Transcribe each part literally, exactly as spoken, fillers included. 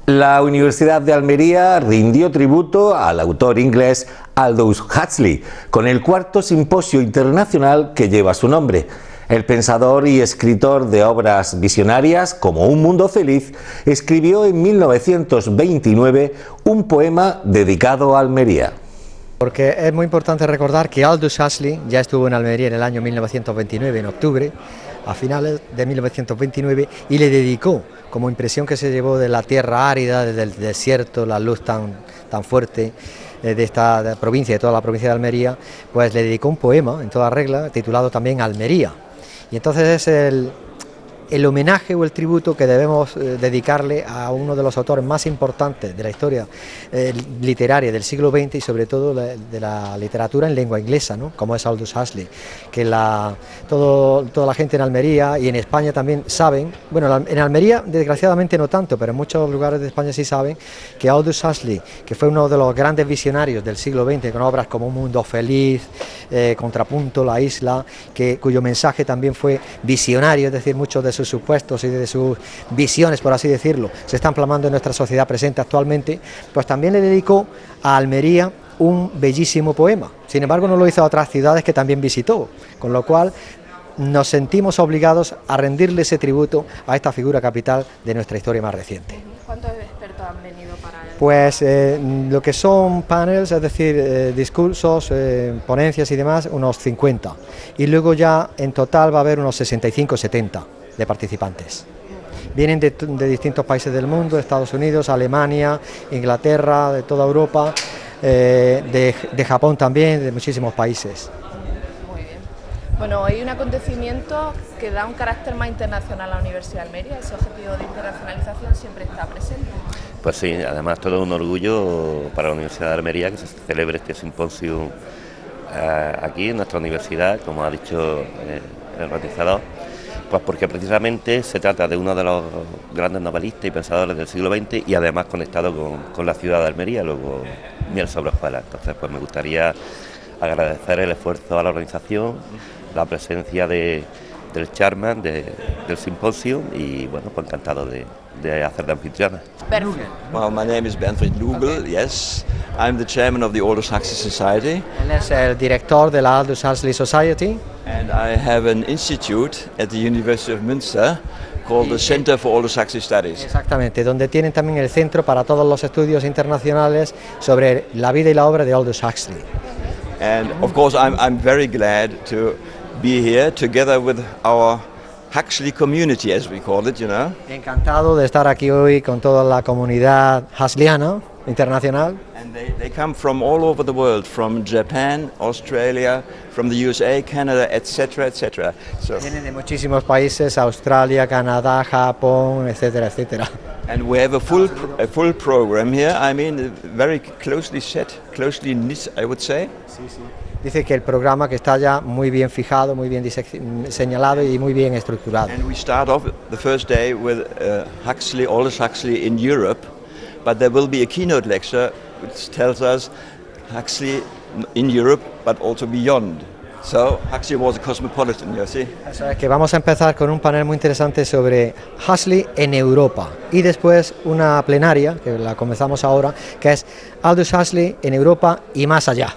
La Universidad de Almería rindió tributo al autor inglés Aldous Huxley con el cuarto simposio internacional que lleva su nombre. El pensador y escritor de obras visionarias como Un mundo feliz escribió en mil novecientos veintinueve un poema dedicado a Almería. Porque es muy importante recordar que Aldous Huxley ya estuvo en Almería en el año mil novecientos veintinueve, en octubre, a finales de mil novecientos veintinueve, y le dedicó, como impresión que se llevó de la tierra árida, del desierto, la luz tan, tan fuerte de esta de provincia, de toda la provincia de Almería, pues le dedicó un poema, en toda regla, titulado también Almería. Y entonces es el, el homenaje o el tributo que debemos eh, dedicarle a uno de los autores más importantes de la historia eh, literaria del siglo veinte y sobre todo la, de la literatura en lengua inglesa, ¿no? Como es Aldous Huxley, que la, todo, toda la gente en Almería y en España también saben, bueno, en Almería desgraciadamente no tanto, pero en muchos lugares de España sí saben que Aldous Huxley, que fue uno de los grandes visionarios del siglo veinte con obras como Un mundo feliz, eh, Contrapunto, La isla, que, cuyo mensaje también fue visionario, es decir, muchos de sus supuestos y de sus visiones, por así decirlo, se están plasmando en nuestra sociedad presente actualmente, pues también le dedicó a Almería un bellísimo poema. Sin embargo, no lo hizo a otras ciudades que también visitó, con lo cual nos sentimos obligados a rendirle ese tributo a esta figura capital de nuestra historia más reciente. ¿Cuántos expertos han venido para él? Pues eh, lo que son panels, es decir, eh, discursos, eh, ponencias y demás, unos cincuenta. Y luego ya en total va a haber unos sesenta y cinco setenta de participantes. Vienen de, de distintos países del mundo, Estados Unidos, Alemania, Inglaterra, de toda Europa, eh, de, de Japón también, de muchísimos países. Muy bien. Bueno, hay un acontecimiento que da un carácter más internacional a la Universidad de Almería, ese objetivo de internacionalización siempre está presente. Pues sí, además todo un orgullo para la Universidad de Almería que se celebre este simposio eh, aquí en nuestra universidad, como ha dicho eh, el organizador. Pues porque precisamente se trata de uno de los grandes novelistas y pensadores del siglo veinte y además conectado con, con la ciudad de Almería, luego miel sobre hojuelas. Entonces pues me gustaría agradecer el esfuerzo a la organización, la presencia de, del chairman de, del simposio y bueno, pues encantado de, de hacer de anfitriona. Well, my name is Benfried Lugel, yes. I'm the chairman of the Aldous Huxley Society. Él es el director de la Aldous Huxley Society. And I have an institute at the University of Münster called the Center for Aldous Huxley Studies. Exactamente, donde tienen también el centro para todos los estudios internacionales sobre la vida y la obra de Aldous Huxley. And of course I'm, I'm very glad to be here together with our Huxley community, as we call it, you know. Encantado de estar aquí hoy con toda la comunidad huxleyana internacional. And they, they come from all over the world, from Japan, Australia, from the U S A, Canada, et cetera, et cetera. So, Vienen de muchísimos países, Australia, Canadá, Japón, etcétera, etcétera. and we have a full, pr- a full program here. I mean, very closely set, closely knit, I would say. Dice que el programa que está ya muy bien fijado, muy bien disec- señalado y muy bien estructurado. And we start off the first day with uh, Huxley, Aldous Huxley in Europe, but there will be a keynote lecture which tells us Huxley in Europe, but also beyond. So Huxley was a cosmopolitan, you see. O sea, que vamos a empezar con un panel muy interesante sobre Huxley en Europa y después una plenaria, que la comenzamos ahora, que es Aldous Huxley en Europa y más allá.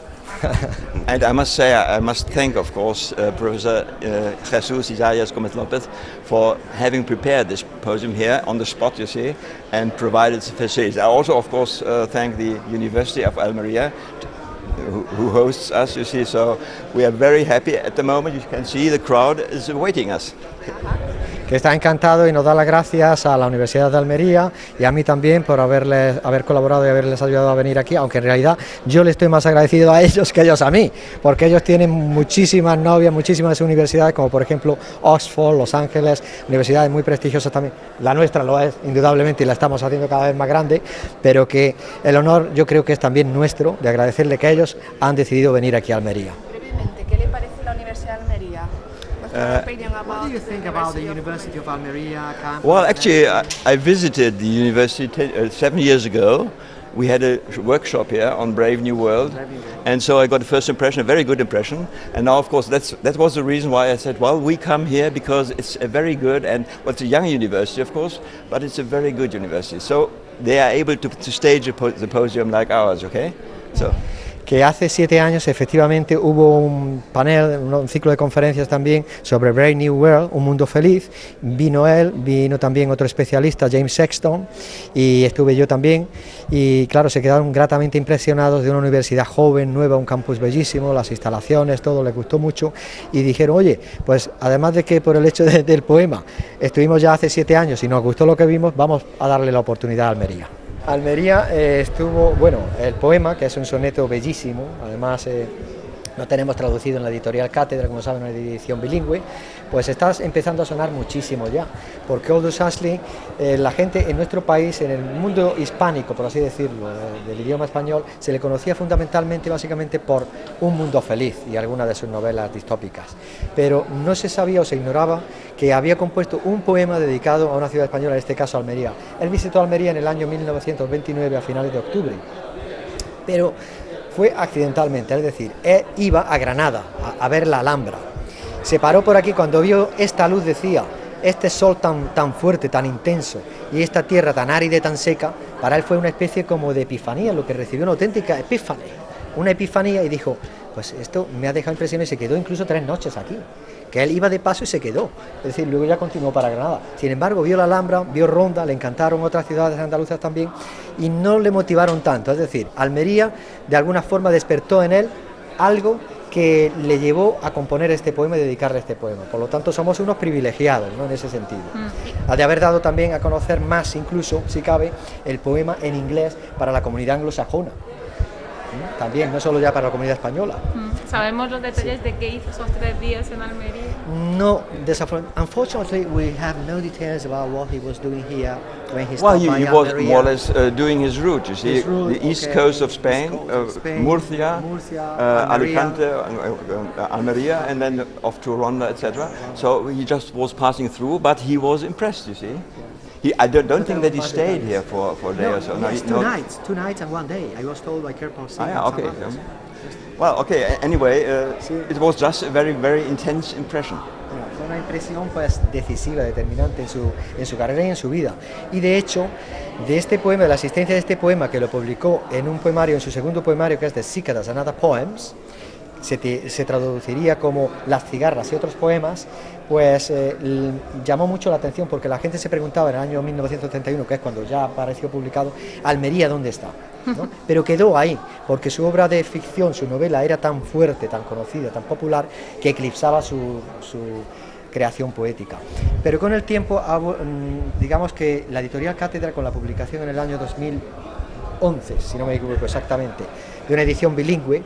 And I must say, I must thank, of course, uh, Professor uh, Jesus Isaias Gomez Lopez for having prepared this podium here on the spot, you see, and provided the facilities. I also, of course, uh, thank the University of Almeria, who, who hosts us, you see, so we are very happy at the moment. You can see the crowd is awaiting us. Que está encantado y nos da las gracias a la Universidad de Almería y a mí también por haberles, haber colaborado y haberles ayudado a venir aquí, aunque en realidad yo le estoy más agradecido a ellos que ellos a mí, porque ellos tienen muchísimas novias, muchísimas universidades, como por ejemplo Oxford, Los Ángeles, universidades muy prestigiosas también. La nuestra lo es, indudablemente, y la estamos haciendo cada vez más grande, pero que el honor yo creo que es también nuestro, de agradecerle que ellos han decidido venir aquí a Almería. Brevemente, ¿qué le parece la Universidad de Almería? Uh, What do you think about the University of Almería campus? Well, actually, I, I visited the university t- uh, seven years ago. We had a workshop here on Brave New World, and so I got a first impression, a very good impression. And now, of course, that's, that was the reason why I said, well, we come here because it's a very good, and well, it's a young university, of course, but it's a very good university. So they are able to, to stage a po the symposium like ours, okay? So. Que hace siete años efectivamente hubo un panel, un ciclo de conferencias también sobre Brave New World, un mundo feliz. Vino él, vino también otro especialista, James Sexton, y estuve yo también. Y claro, se quedaron gratamente impresionados de una universidad joven, nueva, un campus bellísimo, las instalaciones, todo les gustó mucho. Y dijeron, oye, pues además de que por el hecho de, del poema estuvimos ya hace siete años y nos gustó lo que vimos, vamos a darle la oportunidad a Almería. Almería eh, estuvo, bueno, el poema, que es un soneto bellísimo, además eh, lo tenemos traducido en la editorial Cátedra, como saben, una edición bilingüe, pues está empezando a sonar muchísimo ya, porque Aldous Huxley, eh, la gente en nuestro país, en el mundo hispánico, por así decirlo, eh, del idioma español, se le conocía fundamentalmente, básicamente, por Un mundo feliz y algunas de sus novelas distópicas, pero no se sabía o se ignoraba que había compuesto un poema dedicado a una ciudad española, en este caso Almería. Él visitó Almería en el año mil novecientos veintinueve, a finales de octubre, pero fue accidentalmente, es decir, él iba a Granada a, a ver la Alhambra. Se paró por aquí cuando vio esta luz, decía, este sol tan, tan fuerte, tan intenso, y esta tierra tan árida y tan seca, para él fue una especie como de epifanía, lo que recibió una auténtica epífane, una epifanía, y dijo, pues esto me ha dejado impresión, y se quedó incluso tres noches aquí, que él iba de paso y se quedó, es decir, luego ya continuó para Granada. Sin embargo, vio la Alhambra, vio Ronda, le encantaron otras ciudades andaluzas también, y no le motivaron tanto, es decir, Almería de alguna forma despertó en él algo que le llevó a componer este poema y dedicarle este poema. Por lo tanto, somos unos privilegiados, ¿no?, en ese sentido. Mm. De haber dado también a conocer más, incluso, si cabe, el poema en inglés para la comunidad anglosajona. ¿Mm? También, no solo ya para la comunidad española. Mm. ¿Sabemos los detalles sí. de qué hizo esos tres días en Almería? No, unfortunately, we have no details about what he was doing here when he Well, stopped he, by he was Almería. more or less uh, doing his route, you see, His route, the east okay. coast of Spain, East coast of uh, Spain, Murcia, Murcia, uh, Almería. Alicante, uh, uh, Almería, and then off to Ronda, et cetera. So he just was passing through, but he was impressed, you see. He, I don't, don't think that he stayed here for, for a day no, or so. Yes, no, he, two no. nights, two nights and one day. I was told by Kerpal Singh. Ah, yeah, okay. Yeah. Well, okay. Anyway, uh, it was just a very, very intense impression. Fue una impresión pues decisiva, determinante en su, en su carrera y en su vida. Y de hecho, de este poema, de la asistencia de este poema, que lo publicó en un poemario, en su segundo poemario, que es de Cícadas and Other Poems, se, te, se traduciría como Las cigarras y otros poemas, pues eh, llamó mucho la atención porque la gente se preguntaba en el año mil novecientos treinta y uno, que es cuando ya apareció publicado, Almería, ¿dónde está? ¿No? Pero quedó ahí, porque su obra de ficción, su novela, era tan fuerte, tan conocida, tan popular, que eclipsaba su, su creación poética. Pero con el tiempo, digamos que la editorial Cátedra, con la publicación en el año dos mil once, si no me equivoco exactamente, de una edición bilingüe,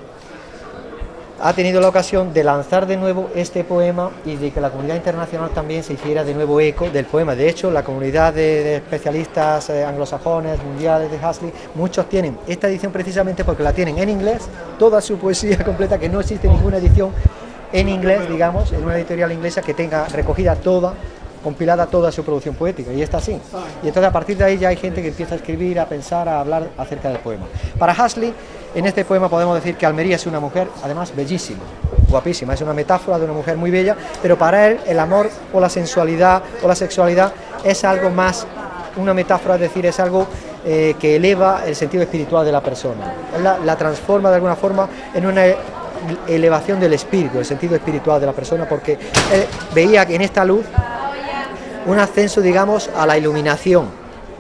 ha tenido la ocasión de lanzar de nuevo este poema y de que la comunidad internacional también se hiciera de nuevo eco del poema. De hecho, la comunidad de, de especialistas eh, anglosajones, mundiales de Huxley, muchos tienen esta edición precisamente porque la tienen en inglés, toda su poesía completa, que no existe ninguna edición en inglés, digamos, en una editorial inglesa que tenga recogida toda, compilada toda su producción poética, y está así. Y entonces a partir de ahí ya hay gente que empieza a escribir, a pensar, a hablar acerca del poema. Para Huxley, en este poema podemos decir que Almería es una mujer, además, bellísima, guapísima, es una metáfora de una mujer muy bella, pero para él el amor o la sensualidad o la sexualidad es algo más, una metáfora, es decir, es algo eh, que eleva el sentido espiritual de la persona, la, la transforma de alguna forma en una elevación del espíritu, el sentido espiritual de la persona, porque él veía en esta luz un ascenso, digamos, a la iluminación.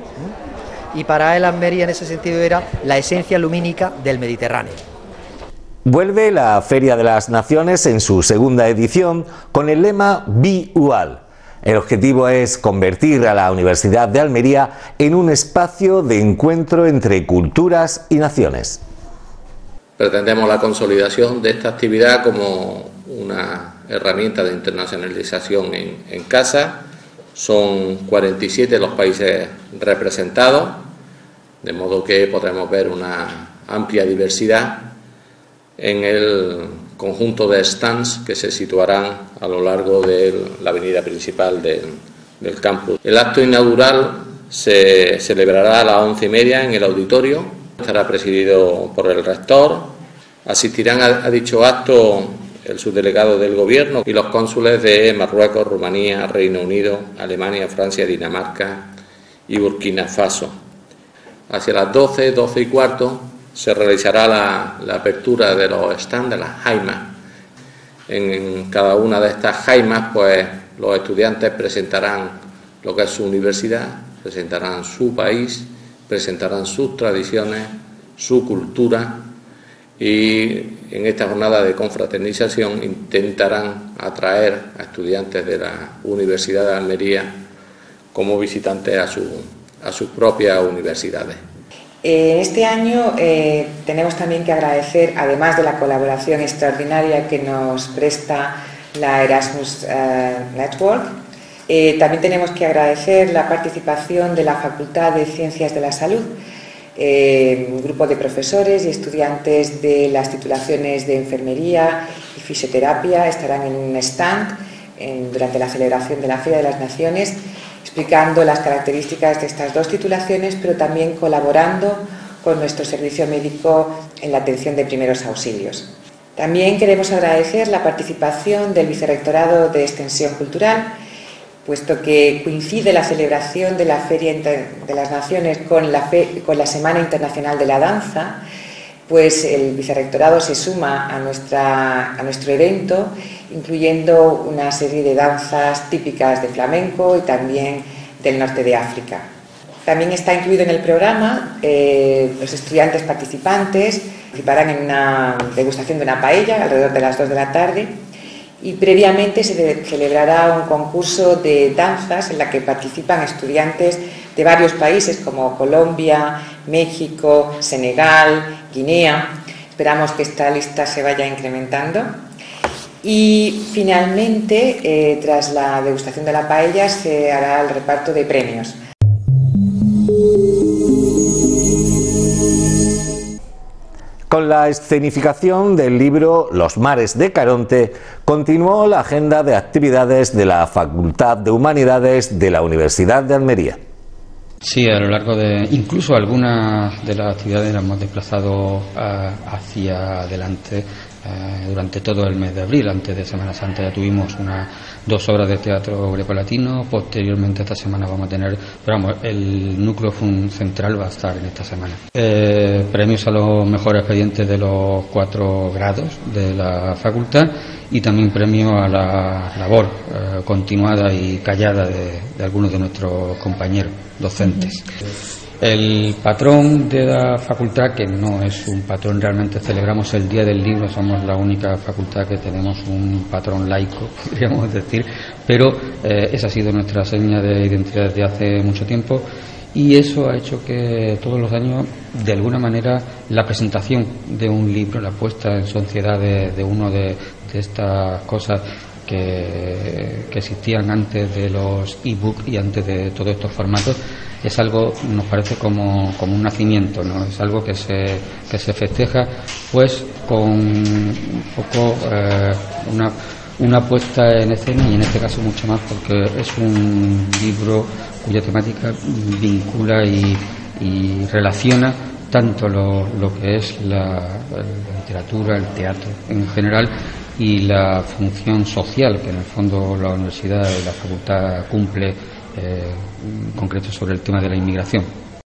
Y para él Almería en ese sentido era la esencia lumínica del Mediterráneo. Vuelve la Feria de las Naciones en su segunda edición con el lema Be Ual. El objetivo es convertir a la Universidad de Almería en un espacio de encuentro entre culturas y naciones. Pretendemos la consolidación de esta actividad como una herramienta de internacionalización en, en casa. Son cuarenta y siete los países representados, de modo que podremos ver una amplia diversidad en el conjunto de stands que se situarán a lo largo de la avenida principal del, del campus. El acto inaugural se celebrará a las once y media en el auditorio, estará presidido por el rector. Asistirán a, a dicho acto el subdelegado del Gobierno y los cónsules de Marruecos, Rumanía, Reino Unido, Alemania, Francia, Dinamarca y Burkina Faso. hacia las doce, doce y cuarto, se realizará la, la apertura de los stands de las jaimas. En, en cada una de estas jaimas, pues los estudiantes presentarán lo que es su universidad, presentarán su país, presentarán sus tradiciones, su cultura, y en esta jornada de confraternización intentarán atraer a estudiantes de la Universidad de Almería como visitantes a, su, a sus propias universidades. En este año eh, tenemos también que agradecer, además de la colaboración extraordinaria que nos presta la Erasmus eh, Network, eh, también tenemos que agradecer la participación de la Facultad de Ciencias de la Salud. Eh, un grupo de profesores y estudiantes de las titulaciones de enfermería y fisioterapia estarán en un stand en, durante la celebración de la Feria de las Naciones, explicando las características de estas dos titulaciones, pero también colaborando con nuestro servicio médico en la atención de primeros auxilios. También queremos agradecer la participación del Vicerrectorado de Extensión Cultural, puesto que coincide la celebración de la Feria de las Naciones con la, fe, con la Semana Internacional de la Danza, pues el Vicerrectorado se suma a, nuestra, a nuestro evento, incluyendo una serie de danzas típicas de flamenco y también del norte de África. También está incluido en el programa, eh, los estudiantes participantes participarán en una degustación de una paella alrededor de las dos de la tarde, y previamente se celebrará un concurso de danzas en la que participan estudiantes de varios países como Colombia, México, Senegal, Guinea. Esperamos que esta lista se vaya incrementando. Y finalmente, eh, tras la degustación de la paella, se hará el reparto de premios. Con la escenificación del libro Los mares de Caronte, continuó la agenda de actividades de la Facultad de Humanidades de la Universidad de Almería. Sí, a lo largo de, incluso algunas de las actividades las hemos desplazado uh, hacia adelante uh, durante todo el mes de abril. Antes de Semana Santa ya tuvimos una, dos obras de teatro grecolatino, posteriormente esta semana vamos a tener, pero vamos, el núcleo central va a estar en esta semana. Eh, premios a los mejores expedientes de los cuatro grados de la facultad y también premio a la labor eh, continuada y callada de, de algunos de nuestros compañeros docentes. El patrón de la facultad, que no es un patrón, realmente celebramos el Día del Libro, somos la única facultad que tenemos un patrón laico, podríamos decir, pero eh, esa ha sido nuestra seña de identidad desde hace mucho tiempo, y eso ha hecho que todos los años, de alguna manera, la presentación de un libro, la puesta en sociedad de, de uno de, de estas cosas que, que existían antes de los e-books y antes de todos estos formatos, es algo, nos parece como, como un nacimiento, ¿no? Es algo que se, que se festeja pues con un poco eh, una, una puesta en escena, y en este caso mucho más porque es un libro cuya temática vincula y, y relaciona tanto lo, lo que es la, la literatura, el teatro en general, y la función social que en el fondo la universidad y la facultad cumple, eh, en concreto sobre el tema de la inmigración.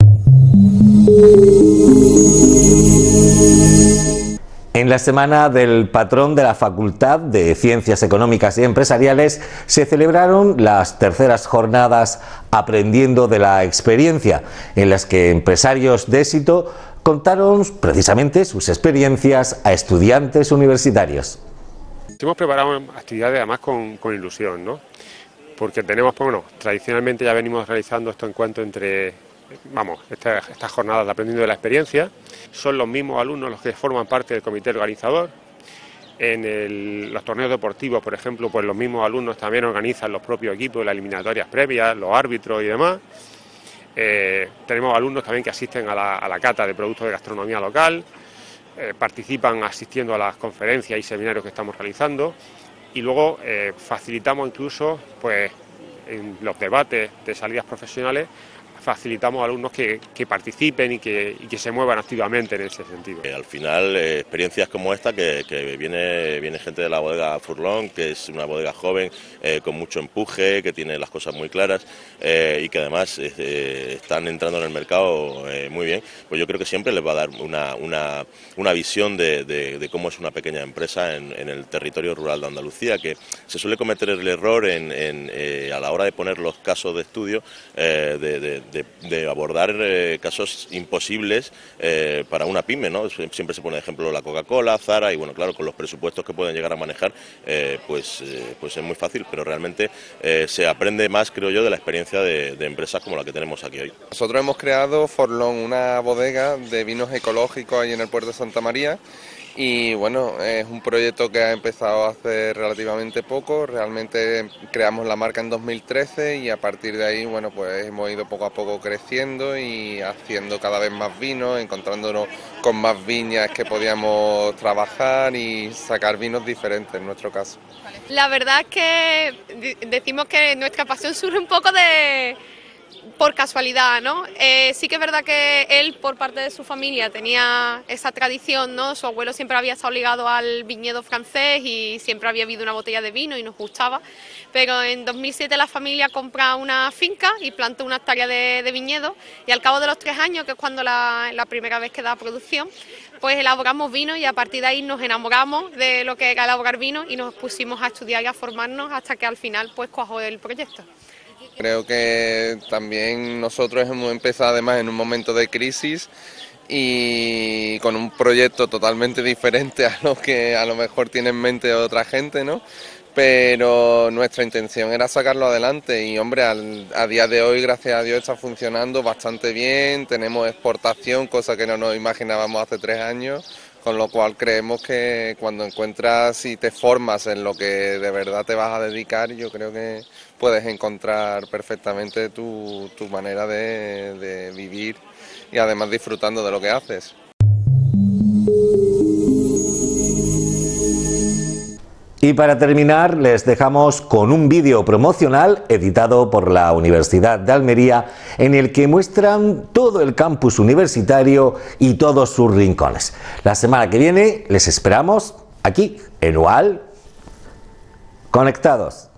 En la semana del patrón de la Facultad de Ciencias Económicas y Empresariales se celebraron las terceras jornadas Aprendiendo de la Experiencia, en las que empresarios de éxito contaron precisamente sus experiencias a estudiantes universitarios. Hemos preparado actividades además con, con ilusión, ¿no? Porque tenemos, pues, bueno, tradicionalmente ya venimos realizando estos encuentros entre, vamos, estas, estas jornadas de Aprendiendo de la Experiencia. Son los mismos alumnos los que forman parte del comité organizador. En el, los torneos deportivos, por ejemplo, pues los mismos alumnos también organizan los propios equipos, las eliminatorias previas, los árbitros y demás. Eh, tenemos alumnos también que asisten a la, a la cata de productos de gastronomía local. Eh, participan asistiendo a las conferencias y seminarios que estamos realizando, y luego eh, facilitamos incluso pues en los debates de salidas profesionales, facilitamos a alumnos que, que participen y que, y que se muevan activamente en ese sentido. Eh, al final, eh, experiencias como esta, que, que viene, viene gente de la bodega Furlong, que es una bodega joven, eh, con mucho empuje, que tiene las cosas muy claras eh, y que además eh, están entrando en el mercado eh, muy bien, pues yo creo que siempre les va a dar una, una, una visión de, de, de cómo es una pequeña empresa en, en el territorio rural de Andalucía, que se suele cometer el error en, en, eh, a la hora de poner los casos de estudio, eh, de, de, de, de abordar eh, casos imposibles eh, para una pyme, ¿no? Siempre se pone de ejemplo la Coca-Cola, Zara, y bueno, claro, con los presupuestos que pueden llegar a manejar, eh, pues, eh, pues es muy fácil, pero realmente eh, se aprende más, creo yo, de la experiencia de, de empresas como la que tenemos aquí hoy. Nosotros hemos creado Forlón, una bodega de vinos ecológicos ahí en el puerto de Santa María. Y bueno, es un proyecto que ha empezado hace relativamente poco. Realmente creamos la marca en dos mil trece y a partir de ahí, bueno, pues hemos ido poco a poco creciendo y haciendo cada vez más vinos, encontrándonos con más viñas que podíamos trabajar y sacar vinos diferentes en nuestro caso. La verdad es que decimos que nuestra pasión surge un poco de... por casualidad, ¿no? Eh, sí que es verdad que él, por parte de su familia, tenía esa tradición, ¿no? Su abuelo siempre había estado ligado al viñedo francés y siempre había habido una botella de vino y nos gustaba, pero en dos mil siete la familia compra una finca y planta una hectárea de, de viñedo y al cabo de los tres años, que es cuando la, la primera vez que da producción, pues elaboramos vino y a partir de ahí nos enamoramos de lo que era elaborar vino y nos pusimos a estudiar y a formarnos hasta que al final pues cuajó el proyecto. Creo que también nosotros hemos empezado además en un momento de crisis y con un proyecto totalmente diferente a lo que a lo mejor tiene en mente otra gente, ¿no? Pero nuestra intención era sacarlo adelante y hombre, al, a día de hoy gracias a Dios está funcionando bastante bien, tenemos exportación, cosa que no nos imaginábamos hace tres años, con lo cual creemos que cuando encuentras y te formas en lo que de verdad te vas a dedicar, yo creo que puedes encontrar perfectamente tu, tu manera de, de vivir y además disfrutando de lo que haces. Y para terminar, les dejamos con un vídeo promocional editado por la Universidad de Almería en el que muestran todo el campus universitario y todos sus rincones. La semana que viene les esperamos aquí en U A L Conectados.